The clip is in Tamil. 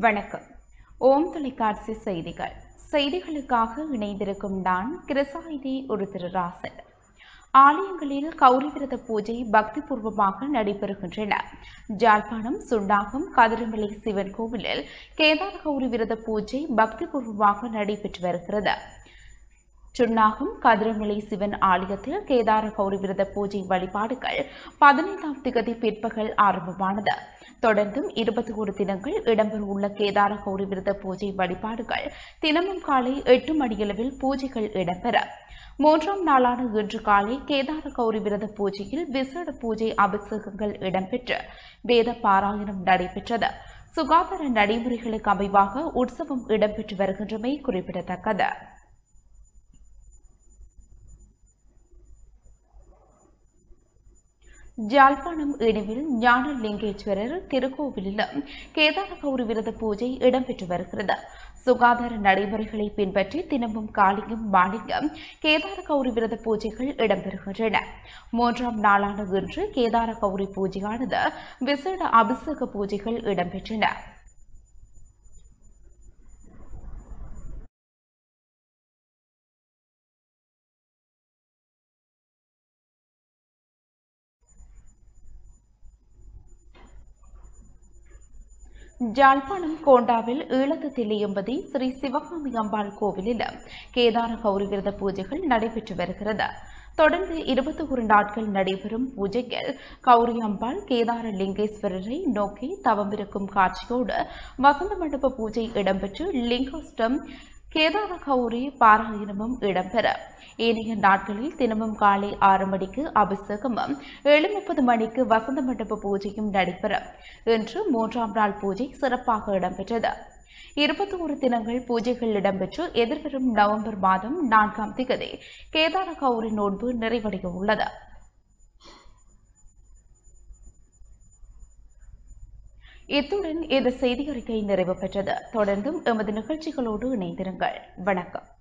வணக்கம். ஓம் தொலைக்காட்சி செய்திகள். செய்திகளுக்காக இணைந்திருக்கும் நான் கிருசாயினி ஒரு திருராசன். ஆலயங்களில் கௌரி விரத பூஜை பக்திபூர்வமாக நடைபெறுகின்றன. ஜாழ்ப்பாணம் சுண்டாகம் கதிரமலை சிவன் கோவிலில் கேதார கௌரி விரத பூஜை பக்திபூர்வமாக நடைபெற்று வருகிறது. சுன்னாகம் கதிரமலை சிவன் ஆலயத்தில் கேதார கௌரி விரத பூஜை வழிபாடுகள் 15ஆம் திகதி பிற்பகல் ஆரம்பமானது. தொடர்ந்தும் 21 தினங்கள் இடம்பெறவுள்ள கேதார கௌரி விரத பூஜை வழிபாடுகள் தினமும் காலை 8 மணியளவில் பூஜைகள் இடம்பெற 3ஆம் நாளான இன்று காலை கேதார கௌரி விரத பூஜையில் விசேட பூஜை அபிஷேகங்கள் இடம்பெற்று வேத பாராயணம் நடைபெற்றது. சுகாதார நடைமுறைகளுக்கு அமைவாக உற்சவம் இடம்பெற்று வருகின்றமை குறிப்பிடத்தக்கது. ஜாழ்ப்பாணம் இணைவில் ஞானலிங்கேஸ்வரர் திருக்கோவிலிலும் கேதார கௌரி விரத பூஜை இடம்பெற்று வருகிறது. சுகாதார நடைமுறைகளை பின்பற்றி தினமும் காலையும் மாலையும் கேதார கௌரி விரத பூஜைகள் இடம்பெறுகின்றன. 3ஆம் நாளான இன்று கேதார கௌரி பூஜையானது விசேட அபிஷேக பூஜைகள் இடம்பெற்றன. ஜாழ்ப்பாணம் கோண்டாவில் ஈழத்து தில்லையம்பதி ஸ்ரீ சிவகாமி அம்பாள் கோவிலிலும் கேதார கௌரி விரத பூஜைகள் நடைபெற்று வருகிறது. தொடர்ந்து 21 நாட்கள் நடைபெறும் பூஜையில் கௌரி அம்பாள் கேதார லிங்கேஸ்வரரை நோக்கி தவமிருக்கும் காட்சியோடு வசந்த மண்டப பூஜை இடம்பெற்று லிங்கோஷ்டம் கேதார கௌரி பாராயணமும் இடம்பெற ஏனைய நாட்களில் தினமும் காலை 6 மணிக்கு அபிஷேகமும் 7:30 மணிக்கு வசந்த மண்டப பூஜையும் நடைபெறும். இன்று 3ஆம் நாள் பூஜை சிறப்பாக இடம்பெற்றது. 21 தினங்கள் பூஜைகள் இடம்பெற்று எதிர்வரும் நவம்பர் மாதம் 4ஆம் திகதி கேதார கௌரி நோன்பு நிறைவடைய உள்ளது. இத்துடன் இந்த செய்தி அறிக்கை நிறைவு பெற்றது. தொடர்ந்தும் எமது நிகழ்ச்சிகளோடு இணைந்திருங்கள். வணக்கம்.